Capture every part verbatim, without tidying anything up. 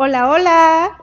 Hola, hola.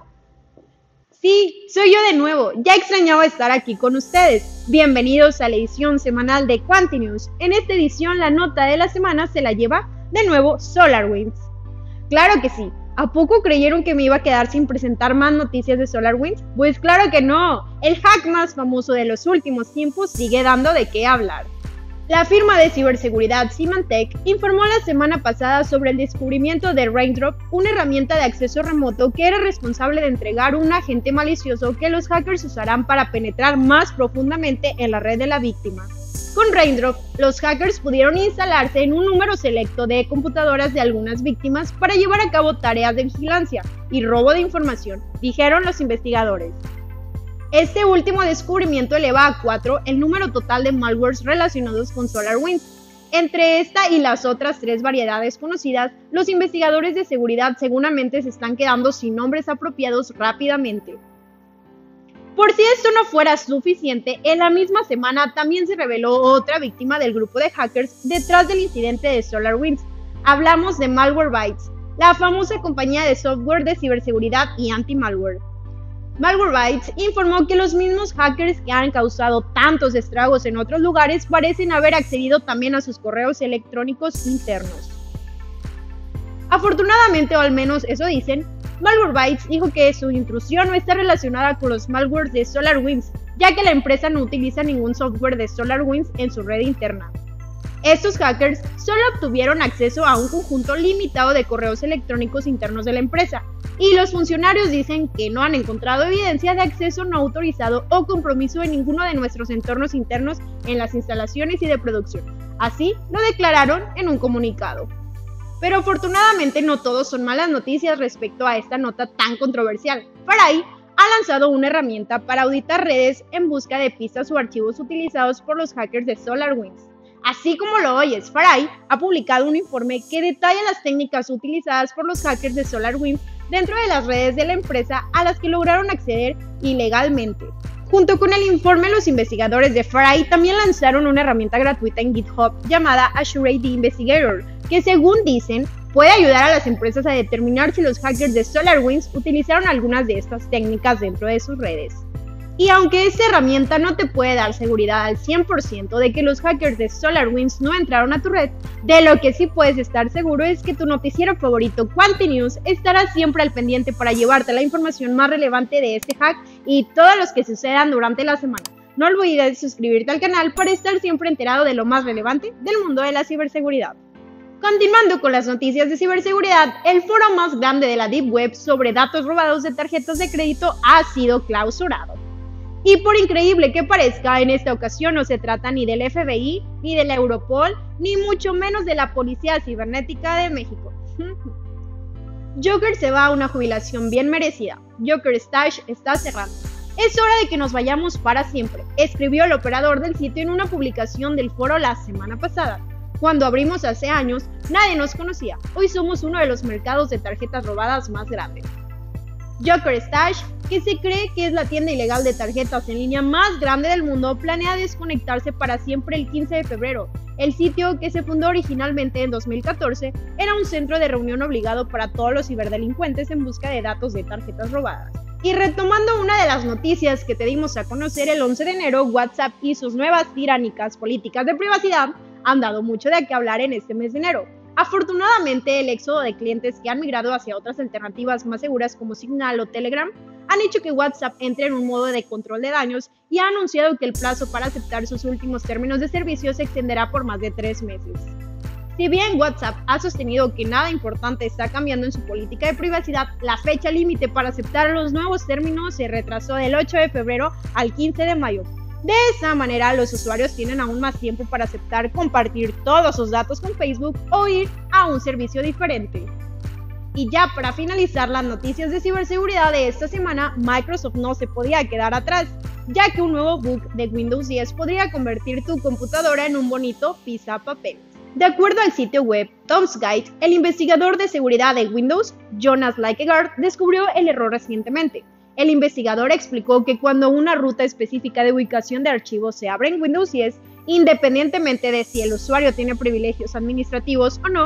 Sí, soy yo de nuevo. Ya extrañaba estar aquí con ustedes. Bienvenidos a la edición semanal de Quantinews. En esta edición la nota de la semana se la lleva de nuevo SolarWinds. Claro que sí. ¿A poco creyeron que me iba a quedar sin presentar más noticias de SolarWinds? Pues claro que no. El hack más famoso de los últimos tiempos sigue dando de qué hablar. La firma de ciberseguridad Symantec informó la semana pasada sobre el descubrimiento de Raindrop, una herramienta de acceso remoto que era responsable de entregar un agente malicioso que los hackers usarán para penetrar más profundamente en la red de la víctima. Con Raindrop, los hackers pudieron instalarse en un número selecto de computadoras de algunas víctimas para llevar a cabo tareas de vigilancia y robo de información, dijeron los investigadores. Este último descubrimiento eleva a cuatro el número total de malwares relacionados con SolarWinds. Entre esta y las otras tres variedades conocidas, los investigadores de seguridad seguramente se están quedando sin nombres apropiados rápidamente. Por si esto no fuera suficiente, en la misma semana también se reveló otra víctima del grupo de hackers detrás del incidente de SolarWinds. Hablamos de Malwarebytes, la famosa compañía de software de ciberseguridad y anti-malware. Malwarebytes informó que los mismos hackers que han causado tantos estragos en otros lugares parecen haber accedido también a sus correos electrónicos internos. Afortunadamente, o al menos eso dicen, Malwarebytes dijo que su intrusión no está relacionada con los malwares de SolarWinds, ya que la empresa no utiliza ningún software de SolarWinds en su red interna. Estos hackers solo obtuvieron acceso a un conjunto limitado de correos electrónicos internos de la empresa, y los funcionarios dicen que no han encontrado evidencia de acceso no autorizado o compromiso en ninguno de nuestros entornos internos en las instalaciones y de producción. Así lo declararon en un comunicado. Pero afortunadamente no todos son malas noticias respecto a esta nota tan controversial. FarEye ha lanzado una herramienta para auditar redes en busca de pistas o archivos utilizados por los hackers de SolarWinds. Así como lo oyes, FarEye ha publicado un informe que detalla las técnicas utilizadas por los hackers de SolarWinds dentro de las redes de la empresa a las que lograron acceder ilegalmente. Junto con el informe, los investigadores de FarEye también lanzaron una herramienta gratuita en GitHub llamada Azure A D Investigator, que según dicen, puede ayudar a las empresas a determinar si los hackers de SolarWinds utilizaron algunas de estas técnicas dentro de sus redes. Y aunque esta herramienta no te puede dar seguridad al cien por ciento de que los hackers de SolarWinds no entraron a tu red, de lo que sí puedes estar seguro es que tu noticiero favorito, Quantinews, estará siempre al pendiente para llevarte la información más relevante de este hack y todos los que sucedan durante la semana. No olvides suscribirte al canal para estar siempre enterado de lo más relevante del mundo de la ciberseguridad. Continuando con las noticias de ciberseguridad, el foro más grande de la Deep Web sobre datos robados de tarjetas de crédito ha sido clausurado. Y por increíble que parezca, en esta ocasión no se trata ni del F B I, ni de la Europol, ni mucho menos de la Policía Cibernética de México. Joker se va a una jubilación bien merecida. Joker Stash está cerrando. Es hora de que nos vayamos para siempre, escribió el operador del sitio en una publicación del foro la semana pasada. Cuando abrimos hace años, nadie nos conocía. Hoy somos uno de los mercados de tarjetas robadas más grandes. Joker Stash, que se cree que es la tienda ilegal de tarjetas en línea más grande del mundo, planea desconectarse para siempre el quince de febrero. El sitio, que se fundó originalmente en dos mil catorce, era un centro de reunión obligado para todos los ciberdelincuentes en busca de datos de tarjetas robadas. Y retomando una de las noticias que te dimos a conocer el once de enero, WhatsApp y sus nuevas tiránicas políticas de privacidad han dado mucho de qué hablar en este mes de enero. Afortunadamente, el éxodo de clientes que han migrado hacia otras alternativas más seguras como Signal o Telegram han hecho que WhatsApp entre en un modo de control de daños y ha anunciado que el plazo para aceptar sus últimos términos de servicio se extenderá por más de tres meses. Si bien WhatsApp ha sostenido que nada importante está cambiando en su política de privacidad, la fecha límite para aceptar los nuevos términos se retrasó del ocho de febrero al quince de mayo. De esa manera, los usuarios tienen aún más tiempo para aceptar compartir todos sus datos con Facebook o ir a un servicio diferente. Y ya para finalizar las noticias de ciberseguridad de esta semana, Microsoft no se podía quedar atrás, ya que un nuevo bug de Windows diez podría convertir tu computadora en un bonito pisapapel. De acuerdo al sitio web Tom's Guide, el investigador de seguridad de Windows, Jonas Likegaard, descubrió el error recientemente. El investigador explicó que cuando una ruta específica de ubicación de archivos se abre en Windows diez, independientemente de si el usuario tiene privilegios administrativos o no,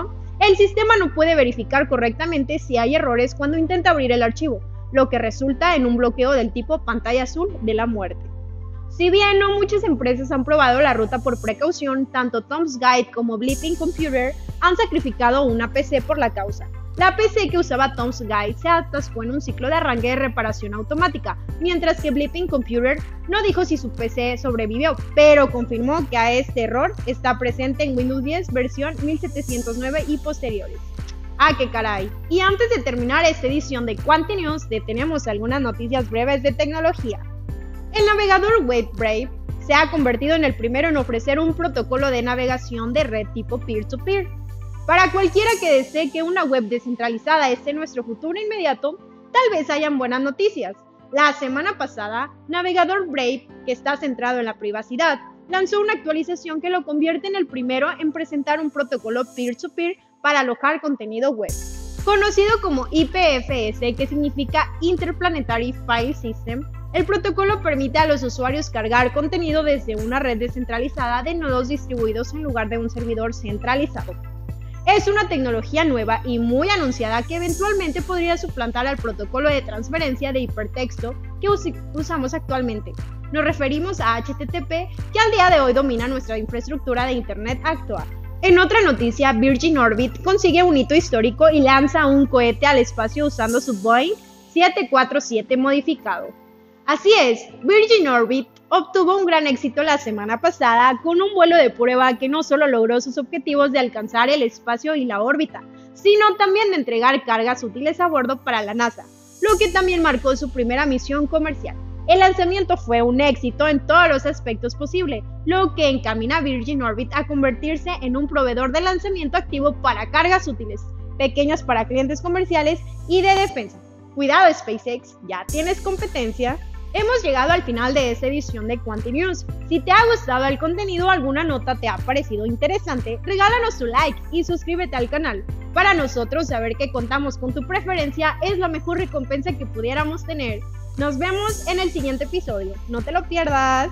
El sistema no puede verificar correctamente si hay errores cuando intenta abrir el archivo, lo que resulta en un bloqueo del tipo pantalla azul de la muerte. Si bien no muchas empresas han probado la ruta por precaución, tanto Tom's Guide como Blipping Computer han sacrificado una P C por la causa. La P C que usaba Tom's Guide se atascó en un ciclo de arranque de reparación automática, mientras que Blipping Computer no dijo si su P C sobrevivió, pero confirmó que a este error está presente en Windows diez versión mil setecientos nueve y posteriores. ¡Ah, qué caray! Y antes de terminar esta edición de Quanti News, te tenemos algunas noticias breves de tecnología. El navegador web Brave se ha convertido en el primero en ofrecer un protocolo de navegación de red tipo peer-to-peer. Para cualquiera que desee que una web descentralizada esté en nuestro futuro inmediato, tal vez hayan buenas noticias. La semana pasada, Navegador Brave, que está centrado en la privacidad, lanzó una actualización que lo convierte en el primero en presentar un protocolo peer-to-peer para alojar contenido web. Conocido como I P F S, que significa Interplanetary File System, el protocolo permite a los usuarios cargar contenido desde una red descentralizada de nodos distribuidos en lugar de un servidor centralizado. Es una tecnología nueva y muy anunciada que eventualmente podría suplantar al protocolo de transferencia de hipertexto que us usamos actualmente. Nos referimos a H T T P, que al día de hoy domina nuestra infraestructura de Internet actual. En otra noticia, Virgin Orbit consigue un hito histórico y lanza un cohete al espacio usando su Boeing siete cuatro siete modificado. Así es, Virgin Orbit obtuvo un gran éxito la semana pasada con un vuelo de prueba que no solo logró sus objetivos de alcanzar el espacio y la órbita, sino también de entregar cargas útiles a bordo para la NASA, lo que también marcó su primera misión comercial. El lanzamiento fue un éxito en todos los aspectos posibles, lo que encamina a Virgin Orbit a convertirse en un proveedor de lanzamiento activo para cargas útiles, pequeñas para clientes comerciales y de defensa. Cuidado SpaceX, ya tienes competencia. Hemos llegado al final de esta edición de Quanti News. Si te ha gustado el contenido o alguna nota te ha parecido interesante, regálanos tu like y suscríbete al canal. Para nosotros, saber que contamos con tu preferencia es la mejor recompensa que pudiéramos tener. Nos vemos en el siguiente episodio. No te lo pierdas.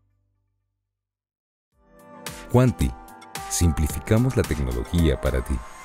Quanti, simplificamos la tecnología para ti.